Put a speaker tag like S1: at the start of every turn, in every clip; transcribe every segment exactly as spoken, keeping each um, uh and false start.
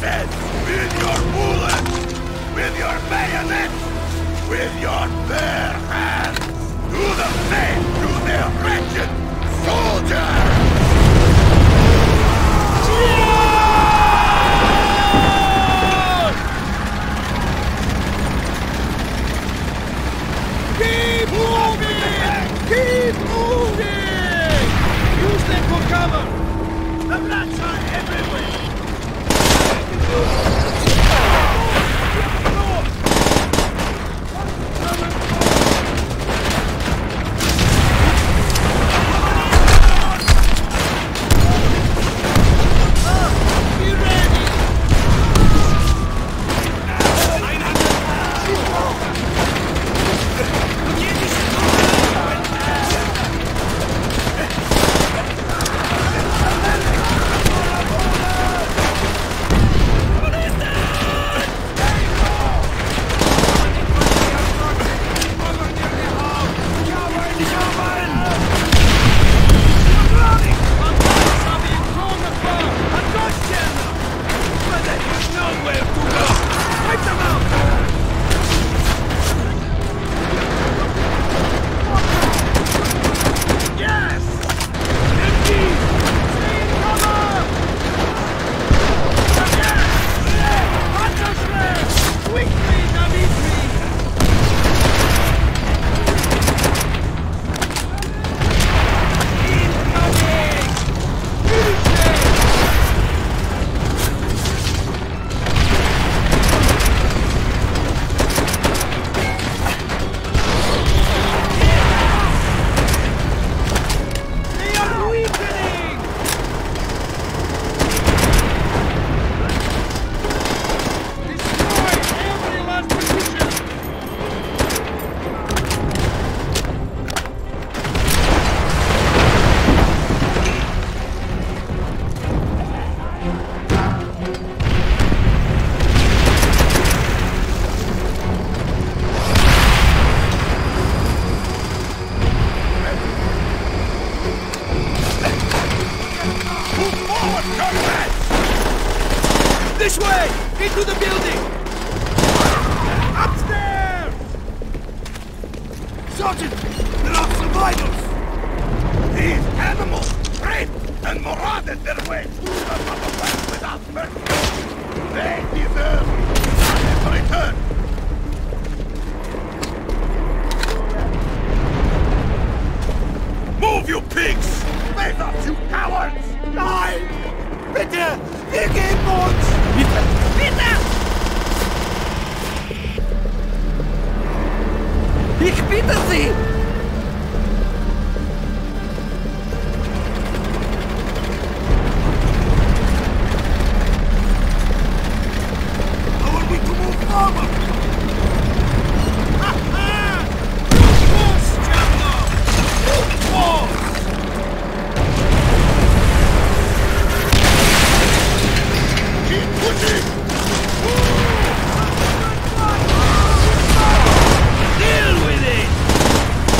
S1: said, with your bullets, with your bayonets, with your bare hands, do the same to their wretched soldiers!
S2: Keep moving! Keep moving! Use them for cover! The blacks are everywhere!
S3: This way! Into the building!
S2: Upstairs!
S1: Sergeant, there are survivors! These animals raped and marauded their way through the motherland without mercy! They deserve justice return! Move, you pigs! Face us, you cowards!
S2: Nein! Bitte! Wir geben uns!
S3: Bitte! Bitte! Ich bitte Sie!
S2: How are we to move forward? Ha-ha! Force, General! Force!
S1: Keep pushing!
S3: Deal with it!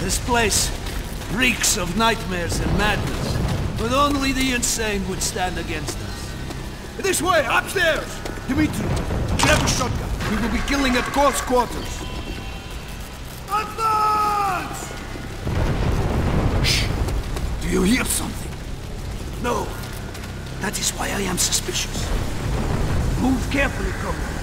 S3: This place reeks of nightmares and madness, but only the insane would stand against us.
S2: This way, upstairs! Dimitri, grab a shotgun. We will be killing at close quarters. Advance!
S3: Shh! Do you hear something? No. That is why I am suspicious. Move carefully, Comrade.